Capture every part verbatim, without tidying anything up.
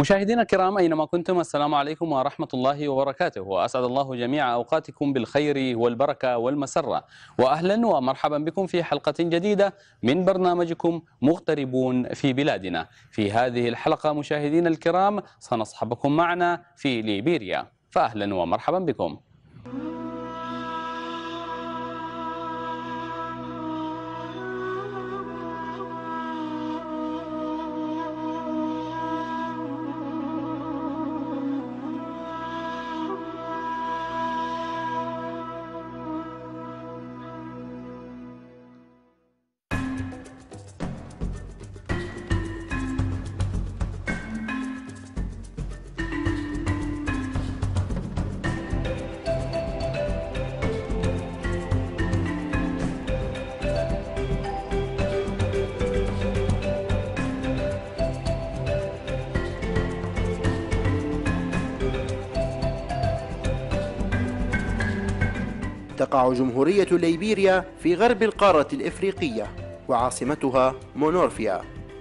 مشاهدينا الكرام أينما كنتم، السلام عليكم ورحمة الله وبركاته، وأسعد الله جميع أوقاتكم بالخير والبركة والمسرة، وأهلا ومرحبا بكم في حلقة جديدة من برنامجكم مغتربون في بلادنا. في هذه الحلقة مشاهدينا الكرام سنصحبكم معنا في ليبيريا، فأهلا ومرحبا بكم. تقع جمهورية ليبيريا في غرب القارة الإفريقية، وعاصمتها مونورفيا.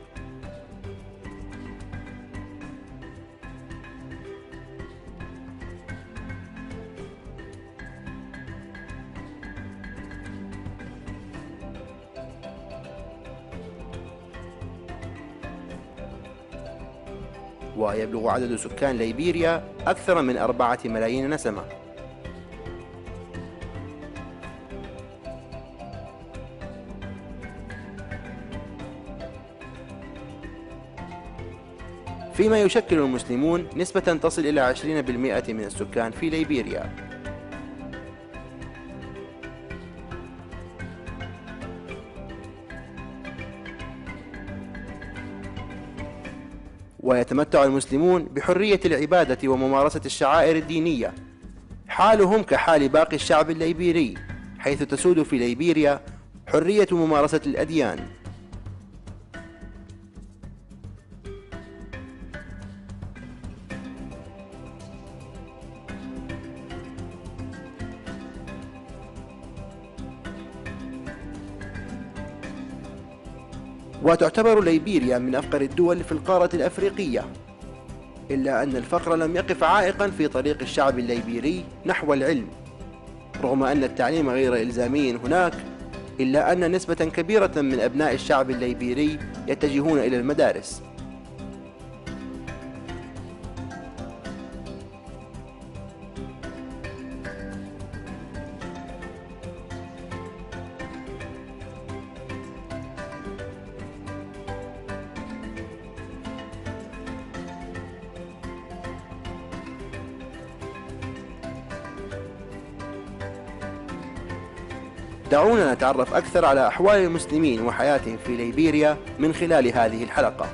ويبلغ عدد سكان ليبيريا أكثر من أربعة ملايين نسمة. فيما يشكل المسلمون نسبة تصل إلى عشرين بالمئة من السكان في ليبيريا. ويتمتع المسلمون بحرية العبادة وممارسة الشعائر الدينية، حالهم كحال باقي الشعب الليبيري، حيث تسود في ليبيريا حرية ممارسة الأديان. وتعتبر ليبيريا من أفقر الدول في القارة الأفريقية، إلا أن الفقر لم يقف عائقا في طريق الشعب الليبيري نحو العلم. رغم أن التعليم غير إلزامي هناك، إلا أن نسبة كبيرة من أبناء الشعب الليبيري يتجهون إلى المدارس. دعونا نتعرف أكثر على أحوال المسلمين وحياتهم في ليبيريا من خلال هذه الحلقة.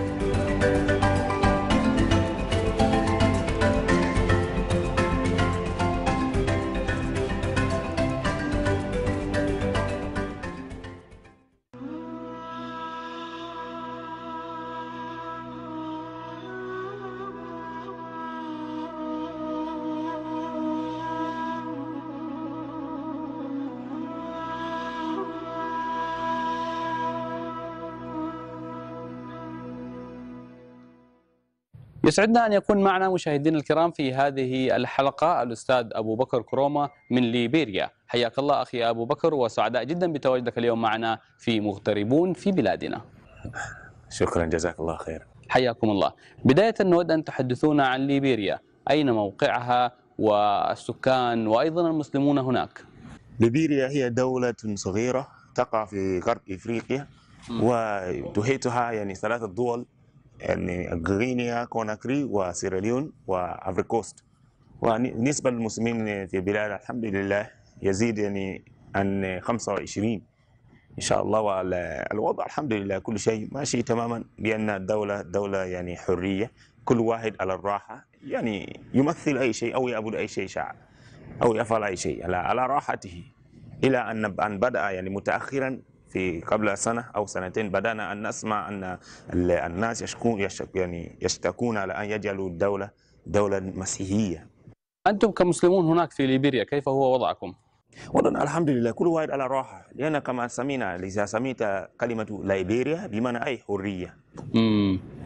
يسعدنا أن يكون معنا مشاهدينا الكرام في هذه الحلقة الأستاذ أبو بكر كرومة من ليبيريا. حياك الله أخي أبو بكر، وسعداء جدا بتواجدك اليوم معنا في مغتربون في بلادنا. شكرا، جزاك الله خير. حياكم الله. بداية نود أن تحدثونا عن ليبيريا، أين موقعها والسكان وأيضا المسلمون هناك؟ ليبيريا هي دولة صغيرة تقع في غرب إفريقيا، وتحيطها يعني ثلاثة دول، يعني غينيا، كوناكري، وسيراليون، وافريكوست. ونسبة المسلمين في البلاد الحمد لله يزيد يعني عن خمسة وعشرين إن شاء الله. والوضع الحمد لله كل شيء ماشي تماما، لأن الدولة دولة يعني حرية، كل واحد على الراحة، يعني يمثل أي شيء أو يعبد أي شيء شاء أو يفعل أي شيء على على راحته، إلى أن أن بدأ يعني متأخرا في قبل سنة أو سنتين بدأنا أن نسمع أن الناس يشكون يعني يشتكون على أن يجعلوا الدولة دولة مسيحية. أنتم كمسلمون هناك في ليبيريا كيف هو وضعكم؟ وضعنا الحمد لله كل واحد على راحة، لأن كما سمينا إذا سميت كلمة ليبيريا بمعنى أي حرية. امم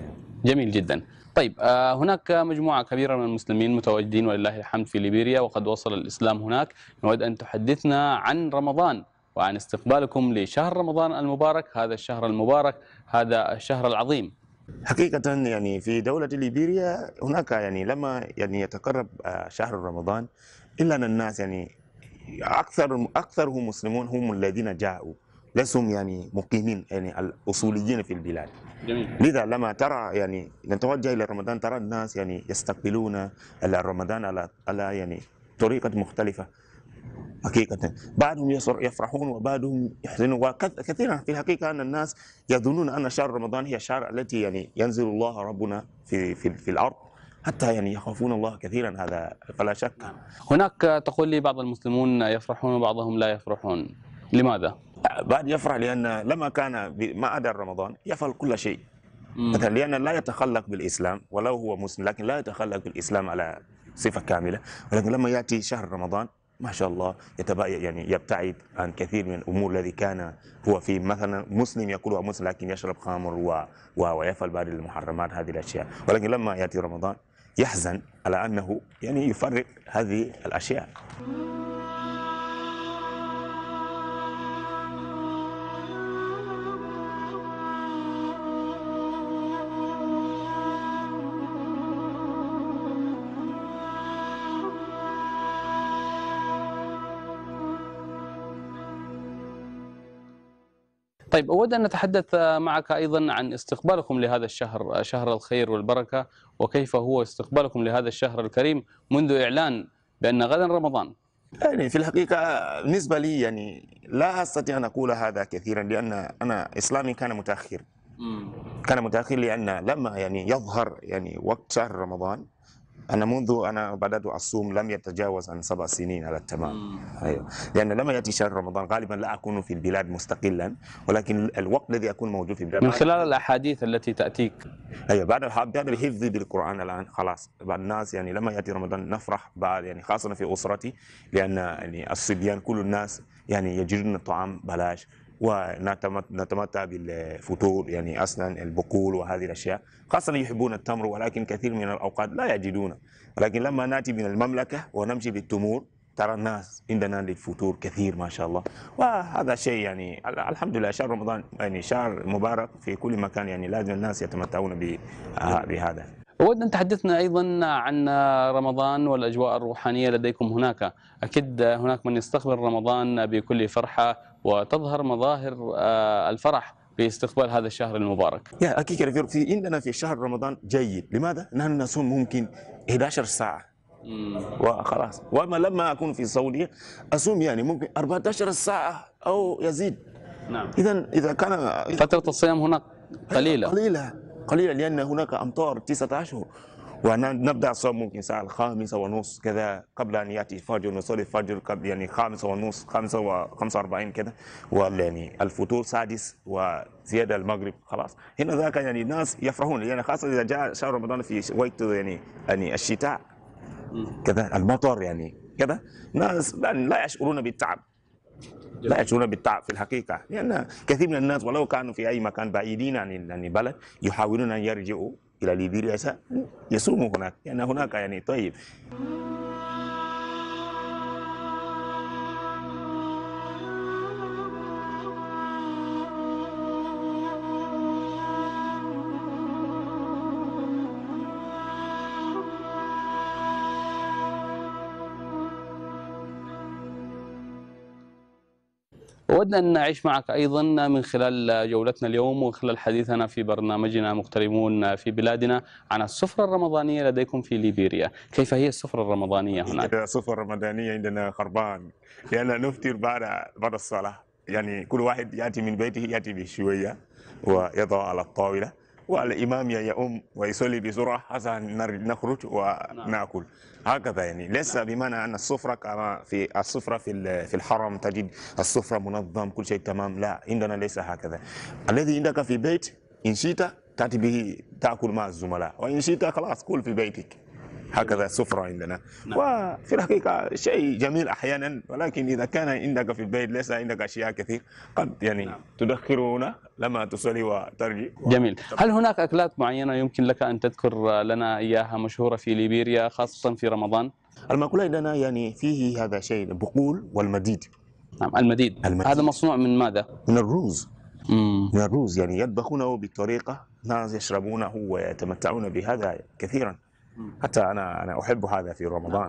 جميل جدا. طيب آه، هناك مجموعة كبيرة من المسلمين متواجدين ولله الحمد في ليبيريا، وقد وصل الإسلام هناك. نود أن تحدثنا عن رمضان وعن استقبالكم لشهر رمضان المبارك، هذا الشهر المبارك، هذا الشهر العظيم. حقيقة يعني في دولة ليبيريا هناك يعني لما يعني يتقرب آه، شهر رمضان، إلا أن الناس يعني أكثر أكثرهم مسلمون هم الذين جاءوا، لسهم يعني مقيمين يعني الأصوليين في البلاد. جميل. لذا لما ترى يعني نتوجه إلى رمضان ترى الناس يعني يستقبلون رمضان على على يعني طريقة مختلفة. حقيقة بعضهم يفرحون وبعضهم يحزنون، وكثيرا في الحقيقة أن الناس يظنون أن شهر رمضان هي الشهر التي يعني ينزل الله ربنا في في, في الأرض، حتى يعني يخافون الله كثيرا، هذا فلا شك. هناك تقول لي بعض المسلمون يفرحون وبعضهم لا يفرحون، لماذا؟ بعض يفرح لأن لما كان ما أدى رمضان يفعل كل شيء، مثلا لأن لا يتخلق بالإسلام ولو هو مسلم، لكن لا يتخلق بالإسلام على صفة كاملة، ولكن لما يأتي شهر رمضان ما شاء الله يتباين يعني يبتعد عن كثير من الأمور الذي كان هو في، مثلا مسلم يقول هو مسلم لكن يشرب خمر و... و... ويفعل بعض المحرمات هذه الأشياء، ولكن لما يأتي رمضان يحزن على أنه يعني يفرق هذه الأشياء. طيب أود أن نتحدث معك أيضا عن استقبالكم لهذا الشهر، شهر الخير والبركة، وكيف هو استقبالكم لهذا الشهر الكريم منذ إعلان بأن غدا رمضان. يعني في الحقيقة بالنسبة لي يعني لا أستطيع أن أقول هذا كثيرا، لأن أنا إسلامي كان متأخر. كان متأخر لأن لما يعني يظهر يعني وقت شهر رمضان، أنا منذ أنا بدأت أصوم لم يتجاوز عن سبع سنين على التمام. أيوة. لأن لما يأتي شهر رمضان غالبا لا أكون في البلاد مستقلا، ولكن الوقت الذي أكون موجود في البلاد من خلال الأحاديث التي تأتيك. أيوة. بعد بعد الحفظ بالقرآن الآن خلاص بعد الناس يعني لما يأتي رمضان نفرح بعد يعني خاصة في أسرتي، لأن يعني الصبيان كل الناس يعني يجدون الطعام بلاش، ونتمتع بالفطور يعني أصلا البقول وهذه الأشياء، خاصة يحبون التمر، ولكن كثير من الأوقات لا يجدونه. ولكن لما نأتي من المملكة ونمشي بالتمور ترى الناس عندنا للفطور كثير ما شاء الله، وهذا شيء يعني الحمد لله. شهر رمضان يعني شهر مبارك في كل مكان، يعني لازم الناس يتمتعون بهذا. أود أن تحدثنا أيضا عن رمضان والأجواء الروحانية لديكم هناك. أكيد هناك من يستقبل رمضان بكل فرحة وتظهر مظاهر الفرح باستقبال هذا الشهر المبارك. يا أكيد في عندنا في شهر رمضان جيد. لماذا؟ نحن نصوم ممكن إحدى عشرة ساعة وخلاص، وأما لما أكون في السعودية أصوم يعني ممكن أربعة عشر ساعة أو يزيد. نعم. إذا إذا كان فترة الصيام هناك قليلة قليلة قليلة لأن هناك أمطار تسعة أشهر، ونبدأ الصوم ممكن الساعة الخامسة ونص كذا قبل أن يأتي الفجر، نصلي الفجر قبل يعني خامسة ونص خمسة وخمسة وأربعين كذا، ويعني الفطور سادس وزيادة المغرب خلاص. هنا ذاك يعني الناس يفرحون، يعني خاصة إذا جاء شهر رمضان في وقت يعني يعني الشتاء كذا المطر يعني كذا، الناس لا يشعرون بالتعب، لا يشعرون بالتعب في الحقيقة، لأن كثير من الناس ولو كانوا في أي مكان بعيدين عن البلد يحاولون أن يرجعوا إلى ليبيريا يصوموا هناك، لأن يعني هناك يعني طيب. أود أن نعيش معك أيضا من خلال جولتنا اليوم ومن خلال حديثنا في برنامجنا مغتربون في بلادنا عن السفرة الرمضانية لديكم في ليبيريا. كيف هي السفرة الرمضانية هناك؟ السفرة الرمضانية عندنا خربان، لأن نفطر بعد بعد الصلاة، يعني كل واحد يأتي من بيته يأتي بشوية ويضع على الطاولة، والإمام يؤم ويصلي بسرعة حتى نخرج ونأكل. هكذا يعني ليس بمعنى أن السفرة كما في السفرة في في الحرم تجد السفرة منظم كل شيء تمام، لا عندنا ليس هكذا. الذي عندك في بيت إن شئت تأتي به تأكل مع الزملاء، وإن شئت خلاص كل في بيتك. هكذا سفرة عندنا. نعم. وفي الحقيقة شيء جميل أحيانا، ولكن إذا كان عندك في البيت ليس عندك أشياء كثير قد يعني نعم. تدخر هنا لما تصلي وترجع. جميل. هل هناك أكلات معينة يمكن لك أن تذكر لنا إياها مشهورة في ليبيريا خاصة في رمضان؟ المأكولة عندنا يعني فيه هذا شيء البقول والمديد. نعم، المديد. المديد. هذا مصنوع من ماذا؟ من الرز. مم. من الرز يعني يطبخونه بطريقة ناس يشربونه ويتمتعون بهذا كثيرا. حتى أنا أنا أحب هذا في رمضان.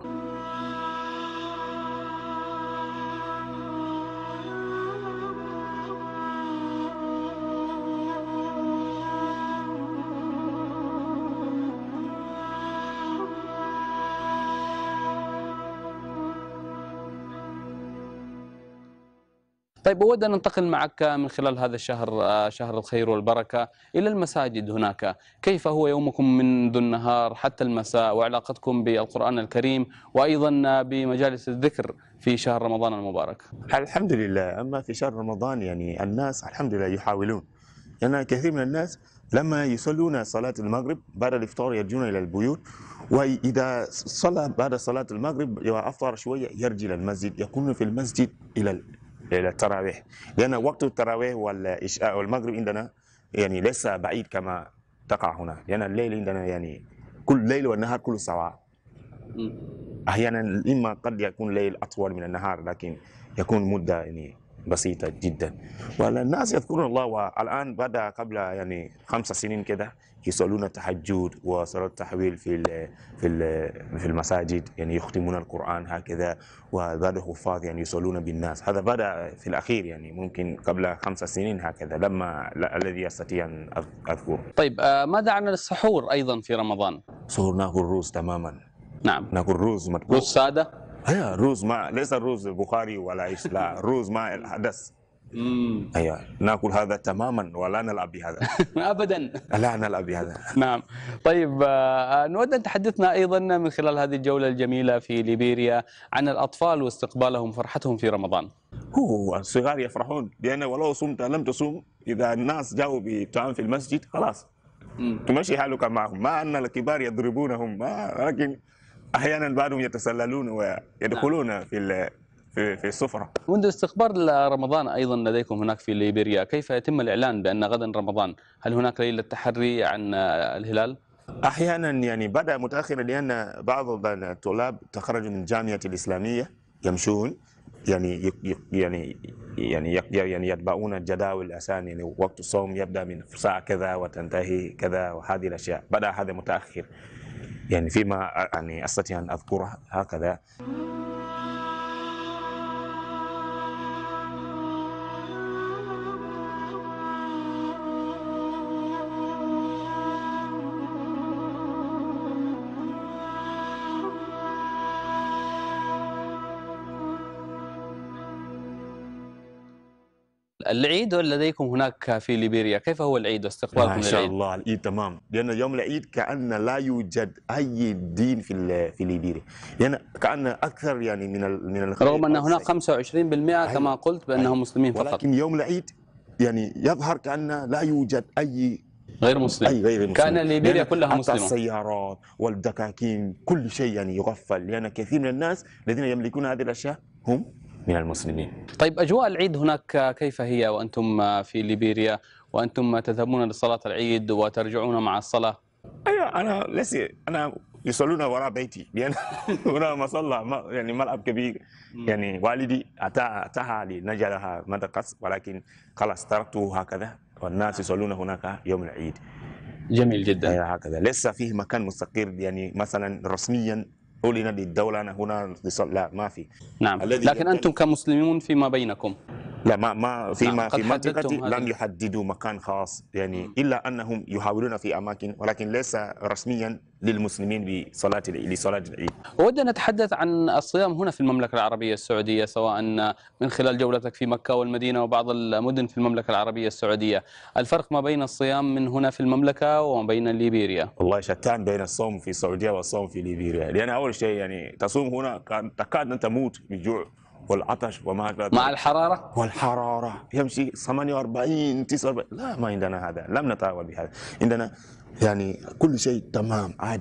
طيب، أود أن ننتقل معك من خلال هذا الشهر، آه، شهر الخير والبركة، إلى المساجد هناك. كيف هو يومكم منذ النهار حتى المساء، وعلاقتكم بالقرآن الكريم وأيضا بمجالس الذكر في شهر رمضان المبارك؟ الحمد لله. أما في شهر رمضان يعني الناس الحمد لله يحاولون، يعني كثير من الناس لما يصلون صلاة المغرب بعد الإفطار يرجعون إلى البيوت، وإذا صلى بعد صلاة المغرب وأفطر شوية يرجع إلى المسجد، يكون في المسجد إلى إلى التراويح، لأن وقت التراويح والعشاء والمغرب عندنا يعني ليس بعيد كما تقع هنا، لأن الليل عندنا يعني كل ليل والنهار كله سواء. أحيانا إما قد يكون الليل أطول من النهار، لكن يكون مدة يعني بسيطة جدا. والناس يذكرون الله، والآن بدأ قبل يعني خمس سنين كده يصلون التهجد وصلاة التحويل في في في المساجد، يعني يختمون القرآن هكذا، وبعد حفاظ يعني يصلون بالناس. هذا بدأ في الأخير يعني ممكن قبل خمس سنين هكذا لما الذي يستطيع أن أذكر. طيب، آه، ماذا عن السحور أيضا في رمضان؟ سحور ناكل روز تماما. نعم. ناكل روز مطبوخ. روز سادة؟ هي روز مع ليس الرز البخاري ولا عيش، لا روز مع الحدث. امم ايوه ناكل هذا تماما ولا نلعب بهذا. ابدا. لا نلعب بهذا. نعم. طيب، آه، نود ان تحدثنا ايضا من خلال هذه الجوله الجميله في ليبيريا عن الاطفال واستقبالهم وفرحتهم في رمضان. هو الصغار يفرحون، لان ولو صمت لم تصوم اذا الناس جاؤوا بطعام في المسجد خلاص مم. تمشي حالك معهم، ما ان الكبار يضربونهم، ما لكن احيانا بعضهم يتسللون ويدخلون في في في السفره. منذ استقبال رمضان ايضا لديكم هناك في ليبيريا، كيف يتم الاعلان بان غدا رمضان؟ هل هناك ليله تحري عن الهلال؟ احيانا يعني بدا متاخرا، لان بعض الطلاب تخرجوا من الجامعه الاسلاميه يمشون يعني يعني يعني يعني يتبعون الجداول عشان يعني وقت الصوم يبدا من ساعه كذا وتنتهي كذا، وهذه الاشياء بدا هذا متاخر يعني فيما يعني استطيع ان اذكرها هكذا. العيد لديكم هناك في ليبيريا، كيف هو العيد واستقبالكم للعيد؟ ما شاء الله العيد تمام، لأن يوم العيد كأن لا يوجد أي دين في في ليبيريا، لأن كأن أكثر يعني من من رغم أن هناك خمسة وعشرين بالمئة كما قلت بأنهم مسلمين فقط، ولكن يوم العيد يعني يظهر كأن لا يوجد أي غير مسلم، أي غير مسلم. كان ليبيريا كلها مسلمة، السيارات والدكاكين كل شيء يعني يغفل، لأن كثير من الناس الذين يملكون هذه الأشياء هم من المسلمين. طيب، أجواء العيد هناك كيف هي وأنتم في ليبيريا وأنتم تذهبون لصلاة العيد وترجعون مع الصلاة؟ أيوة أنا لسه أنا يصلون وراء بيتي، لأن هنا مصلى يعني ملعب كبير، يعني والدي أتى أتاها لنجلها مدرسة، ولكن خلاص تركته هكذا والناس يصلون هناك يوم العيد. جميل جدا. أيوة هكذا، لسه فيه مكان مستقر يعني مثلا رسميا أولينا للدولة أنا هنا لا ما في. نعم، لكن أنتم كمسلمون فيما بينكم لا ما ما فيما نعم. في منطقتي لم يحددوا مكان خاص يعني، الا انهم يحاولون في اماكن ولكن ليس رسميا للمسلمين بصلاه لصلاه العيد. أود أن نتحدث عن الصيام هنا في المملكة العربية السعودية، سواء من خلال جولتك في مكة والمدينة وبعض المدن في المملكة العربية السعودية، الفرق ما بين الصيام من هنا في المملكة وما بين ليبيريا؟ والله شتان بين الصوم في السعودية والصوم في ليبيريا، لأن أول شيء يعني تصوم هنا تكاد أن تموت بالجوع والعطش وما ذلك، مع الحرارة والحرارة يمشي ثمانية وأربعين تسعة وأربعين، لا ما عندنا هذا، لم نتعود بهذا، عندنا يعني كل شيء تمام عادي،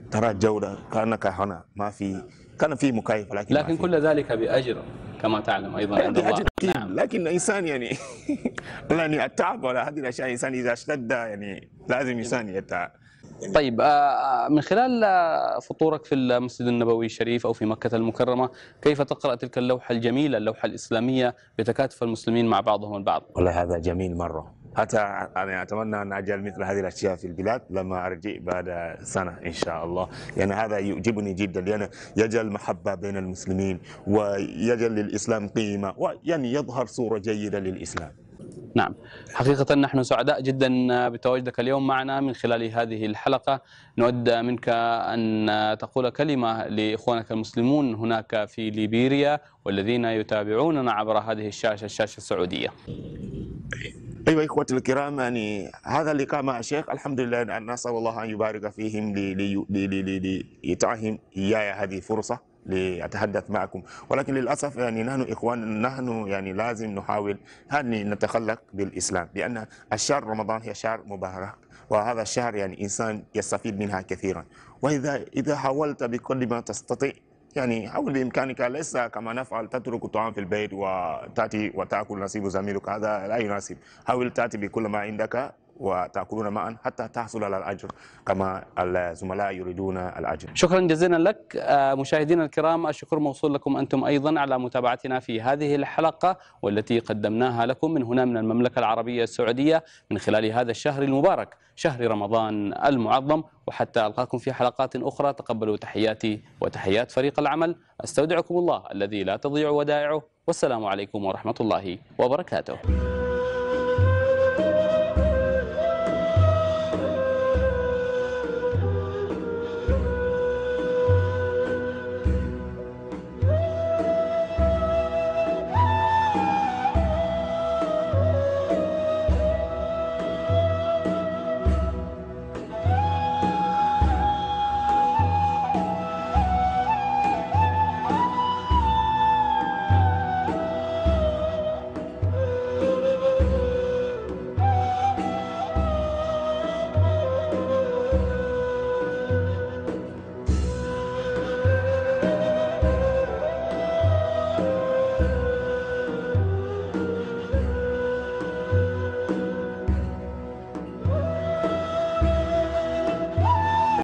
ترى الجودة كأنك هنا ما في، كان في مكيف لكن لكن ما في. كل ذلك بأجر كما تعلم أيضا عند الله. أكيد. نعم. لكن الإنسان يعني يعني التعب ولا هذه الأشياء الإنسان إذا اشتد يعني لازم إنسان يتعب. طيب آه، من خلال آه، فطورك في المسجد النبوي الشريف أو في مكة المكرمة، كيف تقرأ تلك اللوحة الجميلة، اللوحة الإسلامية بتكاتف المسلمين مع بعضهم البعض؟ والله هذا جميل مرة، حتى أنا أتمنى أن أجعل مثل هذه الأشياء في البلاد لما أرجع بعد سنة إن شاء الله. يعني هذا يعجبني جدا، لأن يجعل محبة بين المسلمين ويجعل للإسلام قيمة، ويعني يظهر صورة جيدة للإسلام. نعم، حقيقة نحن سعداء جدا بتواجدك اليوم معنا من خلال هذه الحلقة. نود منك أن تقول كلمة لإخوانك المسلمون هناك في ليبيريا والذين يتابعوننا عبر هذه الشاشة، الشاشة السعودية. أيها إخوتي الكرام، يعني هذا اللقاء مع الشيخ الحمد لله، نسأل الله أن يبارك فيهم ليتعهم إياي هذه الفرصة لأتحدث معكم. ولكن للأسف يعني نحن إخوان، نحن يعني لازم نحاول أن نتخلق بالإسلام، لأن الشهر رمضان هي شهر مبارك، وهذا الشهر يعني إنسان يستفيد منها كثيرا. وإذا إذا حاولت بكل ما تستطيع يعني حاول بإمكانك، ليس كما نفعل تترك الطعام في البيت وتأتي وتأكل نصيب زميلك، هذا لا يناسب. حاول تأتي بكل ما عندك وتأكلون معا حتى تحصل على الأجر كما الزملاء يريدون الأجر. شكرا جزيلا لك. مشاهدينا الكرام، الشكر موصول لكم أنتم أيضا على متابعتنا في هذه الحلقة والتي قدمناها لكم من هنا من المملكة العربية السعودية من خلال هذا الشهر المبارك، شهر رمضان المعظم. وحتى ألقاكم في حلقات أخرى، تقبلوا تحياتي وتحيات فريق العمل. أستودعكم الله الذي لا تضيع ودائعه، والسلام عليكم ورحمة الله وبركاته.